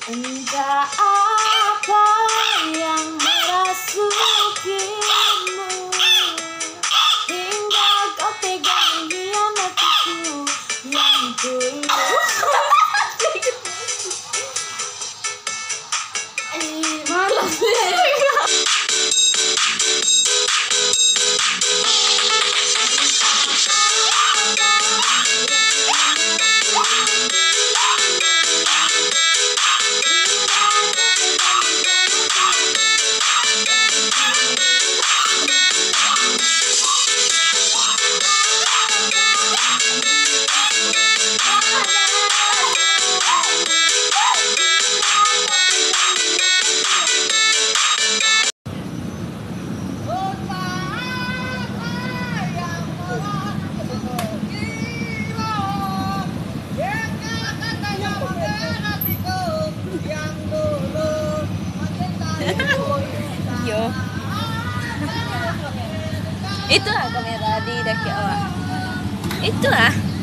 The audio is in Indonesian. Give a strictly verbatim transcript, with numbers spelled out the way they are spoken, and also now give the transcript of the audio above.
Entah apa yang merasukimu hingga kau tega mengkhianatiku yang tulus. Ih, malas deh. Yo. Itu lah kamera di daki awak. Itu lah.